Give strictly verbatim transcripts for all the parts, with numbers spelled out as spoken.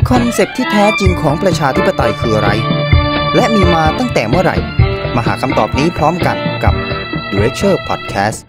คอนเซปต์ที่แท้จริงของประชาธิปไตยคืออะไรและมีมาตั้งแต่เมื่อไหร่มาหาคำตอบนี้พร้อมกันกับ Director Podcast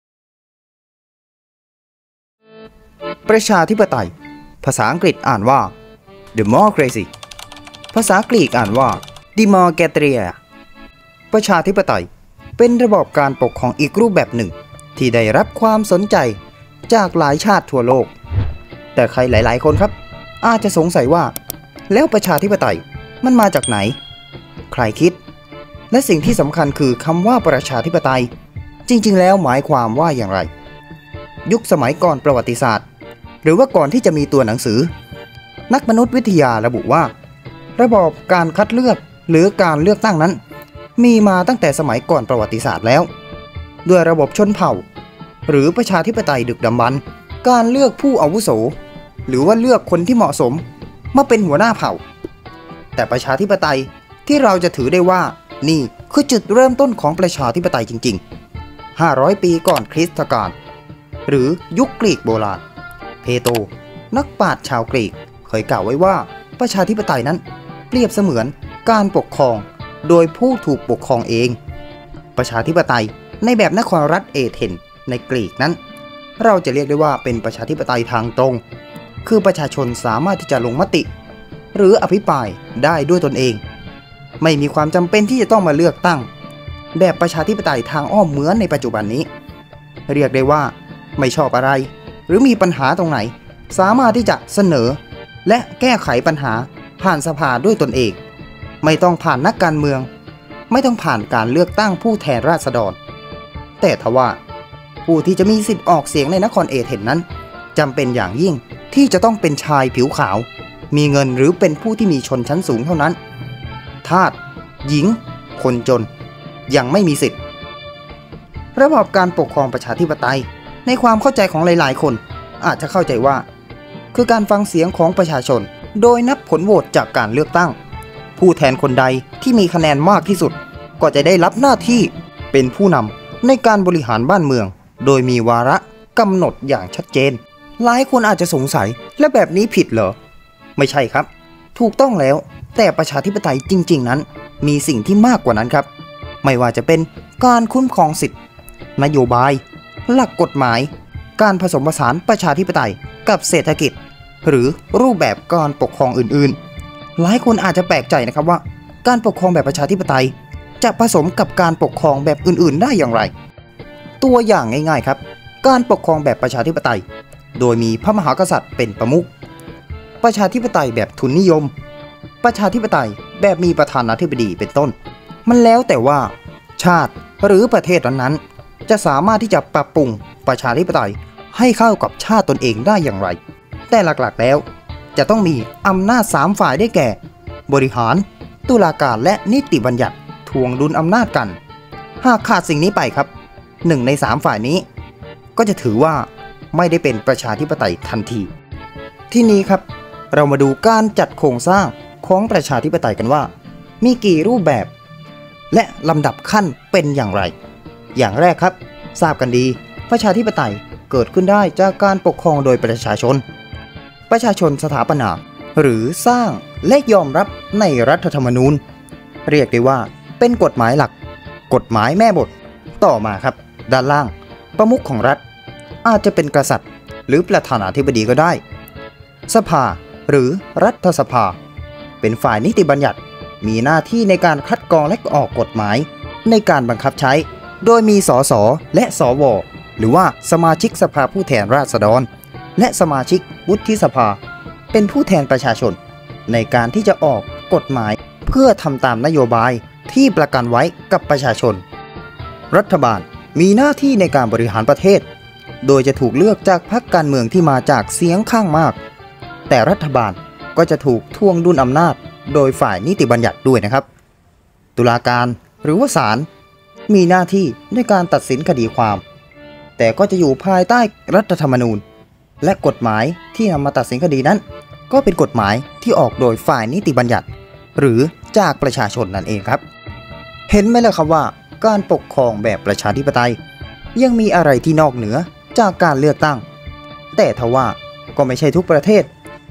ประชาธิปไตยภาษาอังกฤษอ่านว่า Democracy ภาษากรีกอ่านว่า Demokratia ประชาธิปไตยเป็นระบอบการปกครองอีกรูปแบบหนึ่งที่ได้รับความสนใจจากหลายชาติทั่วโลกแต่ใครหลายๆคนครับอาจจะสงสัยว่าแล้วประชาธิปไตยมันมาจากไหนใครคิดและสิ่งที่สำคัญคือคำว่าประชาธิปไตยจริงๆแล้วหมายความว่าอย่างไรยุคสมัยก่อนประวัติศาสตร์หรือว่าก่อนที่จะมีตัวหนังสือนักมนุษยวิทยาระบุว่าระบอบการคัดเลือกหรือการเลือกตั้งนั้นมีมาตั้งแต่สมัยก่อนประวัติศาสตร์แล้วด้วยระบบชนเผ่าหรือประชาธิปไตยดึกดำบรรพ์การเลือกผู้อาวุโสหรือว่าเลือกคนที่เหมาะสมมาเป็นหัวหน้าเผ่าแต่ประชาธิปไตยที่เราจะถือได้ว่านี่คือจุดเริ่มต้นของประชาธิปไตยจริงๆห้าร้อยปีก่อนคริสตกาลหรือยุคกรีกโบราณเพโตรนักปราชญ์ชาวกรีกเคยกล่าวไว้ว่าประชาธิปไตยนั้นเปรียบเสมือนการปกครองโดยผู้ถูกปกครองเองประชาธิปไตยในแบบนครรัฐเอเธนส์ในกรีกนั้นเราจะเรียกได้ว่าเป็นประชาธิปไตยทางตรงคือประชาชนสามารถที่จะลงมติหรืออภิปรายได้ด้วยตนเองไม่มีความจำเป็นที่จะต้องมาเลือกตั้งแบบประชาธิปไตยทางอ้อมเหมือนในปัจจุบันนี้เรียกได้ว่าไม่ชอบอะไรหรือมีปัญหาตรงไหนสามารถที่จะเสนอและแก้ไขปัญหาผ่านสภาด้วยตนเองไม่ต้องผ่านนักการเมืองไม่ต้องผ่านการเลือกตั้งผู้แทนราษฎรแต่ทว่าผู้ที่จะมีสิทธิ์ออกเสียงในนครเอเธนส์นั้นจำเป็นอย่างยิ่งที่จะต้องเป็นชายผิวขาวมีเงินหรือเป็นผู้ที่มีชนชั้นสูงเท่านั้นทาสหญิงคนจนยังไม่มีสิทธิ์ระบอบการปกครองประชาธิปไตยในความเข้าใจของหลายๆคนอาจจะเข้าใจว่าคือการฟังเสียงของประชาชนโดยนับผลโหวตจากการเลือกตั้งผู้แทนคนใดที่มีคะแนนมากที่สุดก็จะได้รับหน้าที่เป็นผู้นำในการบริหารบ้านเมืองโดยมีวาระกำหนดอย่างชัดเจนหลายคนอาจจะสงสัยและแบบนี้ผิดเหรอไม่ใช่ครับถูกต้องแล้วแต่ประชาธิปไตยจริงๆนั้นมีสิ่งที่มากกว่านั้นครับไม่ว่าจะเป็นการคุ้มครองสิทธินโยบายหลักกฎหมายการผสมผสานประชาธิปไตยกับเศรษฐกิจหรือรูปแบบการปกครองอื่นๆหลายคนอาจจะแปลกใจนะครับว่าการปกครองแบบประชาธิปไตยจะผสมกับการปกครองแบบอื่นๆได้อย่างไรตัวอย่างง่ายๆครับการปกครองแบบประชาธิปไตยโดยมีพระมหากษัตริย์เป็นประมุขประชาธิปไตยแบบทุนนิยมประชาธิปไตยแบบมีประธานาธิบดีเป็นต้นมันแล้วแต่ว่าชาติหรือประเทศนั้นๆจะสามารถที่จะปรับปรุงประชาธิปไตยให้เข้ากับชาติตนเองได้อย่างไรแต่หลักๆแล้วจะต้องมีอำนาจสามฝ่ายได้แก่บริหารตุลาการและนิติบัญญัติทวงดุลอำนาจกันหากขาดสิ่งนี้ไปครับหนึ่งในสามฝ่ายนี้ก็จะถือว่าไม่ได้เป็นประชาธิปไตยทันทีที่นี้ครับเรามาดูการจัดโครงสร้างของประชาธิปไตยกันว่ามีกี่รูปแบบและลำดับขั้นเป็นอย่างไรอย่างแรกครับทราบกันดีประชาธิปไตยเกิดขึ้นได้จากการปกครองโดยประชาชนประชาชนสถาปนาหรือสร้างและยอมรับในรัฐธรรมนูญเรียกได้ว่าเป็นกฎหมายหลักกฎหมายแม่บทต่อมาครับด้านล่างประมุขของรัฐอาจจะเป็นกษัตริย์หรือประธานาธิบดีก็ได้สภาหรือรัฐสภาเป็นฝ่ายนิติบัญญัติมีหน้าที่ในการคัดกรองและออกกฎหมายในการบังคับใช้โดยมีสสและสวหรือว่าสมาชิกสภาผู้แทนราษฎรและสมาชิกวุฒิสภาเป็นผู้แทนประชาชนในการที่จะออกกฎหมายเพื่อทำตามนโยบายที่ประกันไว้กับประชาชนรัฐบาลมีหน้าที่ในการบริหารประเทศโดยจะถูกเลือกจากพรรคการเมืองที่มาจากเสียงข้างมากแต่รัฐบาลก็จะถูกทวงดุลอำนาจโดยฝ่ายนิติบัญญัติด้วยนะครับตุลาการหรือว่าศาลมีหน้าที่ในการตัดสินคดีความแต่ก็จะอยู่ภายใต้รัฐธรรมนูญและกฎหมายที่นำมาตัดสินคดีนั้นก็เป็นกฎหมายที่ออกโดยฝ่ายนิติบัญญัติหรือจากประชาชนนั่นเองครับเห็นไหมล่ะครับว่าการปกครองแบบประชาธิปไตยยังมีอะไรที่นอกเหนือจากการเลือกตั้งแต่ทว่าก็ไม่ใช่ทุกประเทศ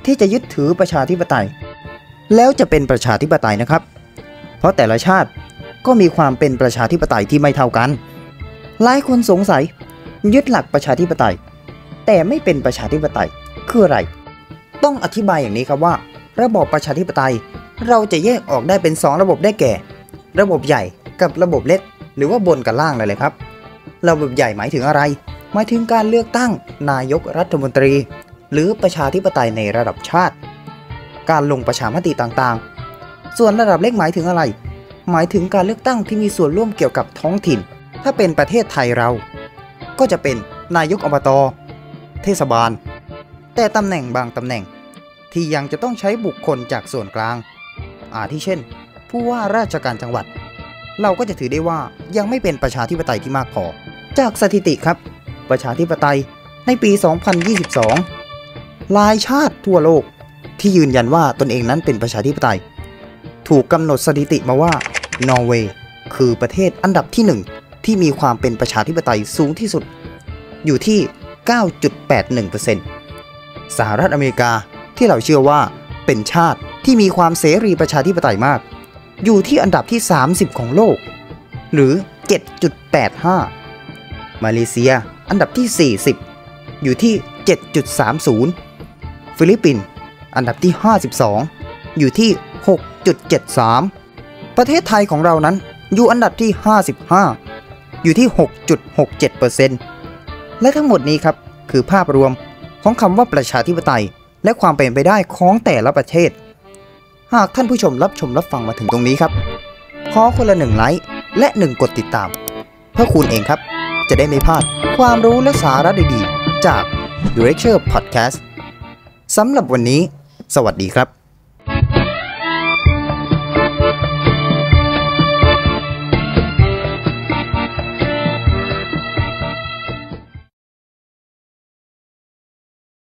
ที่จะยึดถือประชาธิปไตยแล้วจะเป็นประชาธิปไตยนะครับเพราะแต่ละชาติก็มีความเป็นประชาธิปไตยที่ไม่เท่ากันหลายคนสงสัยยึดหลักประชาธิปไตยแต่ไม่เป็นประชาธิปไตยคืออะไรต้องอธิบายอย่างนี้ครับว่าระบอบประชาธิปไตยเราจะแยกออกได้เป็นสองระบบได้แก่ ระบบใหญ่กับระบบเล็กหรือว่าบนกับล่างเลยเลยครับระบบใหญ่หมายถึงอะไรหมายถึงการเลือกตั้งนายกรัฐมนตรีหรือประชาธิปไตยในระดับชาติการลงประชามติต่างๆส่วนระดับเล็กหมายถึงอะไรหมายถึงการเลือกตั้งที่มีส่วนร่วมเกี่ยวกับท้องถิ่นถ้าเป็นประเทศไทยเราก็จะเป็นนายกอบต.เทศบาลแต่ตำแหน่งบางตำแหน่งที่ยังจะต้องใช้บุคคลจากส่วนกลางอาทิเช่นผู้ว่าราชการจังหวัดเราก็จะถือได้ว่ายังไม่เป็นประชาธิปไตยที่มากพอจากสถิติครับประชาธิปไตยในปี สองพันยี่สิบสอง หลายชาติทั่วโลกที่ยืนยันว่าตนเองนั้นเป็นประชาธิปไตยถูกกำหนดสถิติมาว่านอร์เวย์คือประเทศอันดับที่หนึ่งที่มีความเป็นประชาธิปไตยสูงที่สุดอยู่ที่ เก้าจุดแปดหนึ่งเปอร์เซ็นต์ สหรัฐอเมริกาที่เราเชื่อว่าเป็นชาติที่มีความเสรีประชาธิปไตยมากอยู่ที่อันดับที่สามสิบของโลกหรือ เจ็ดจุดแปดห้า มาเลเซียอันดับที่สี่สิบอยู่ที่ เจ็ดจุดสามศูนย์ ฟิลิปปินส์อันดับที่ห้าสิบสองอยู่ที่ หกจุดเจ็ดสาม ประเทศไทยของเรานั้นอยู่อันดับที่ห้าสิบห้าอยู่ที่ หกจุดหกเจ็ดเปอร์เซ็นต์ และทั้งหมดนี้ครับคือภาพรวมของคำว่าประชาธิปไตยและความเป็นไปได้ของแต่ละประเทศหากท่านผู้ชมรับชมรับฟังมาถึงตรงนี้ครับขอคนละหนึ่งไลค์และหนึ่งกดติดตามเพื่อคุณเองครับจะได้ไม่พลาดความรู้และสาระดีๆจาก The Lecture Podcast สำหรับวันนี้สวัสดีครับ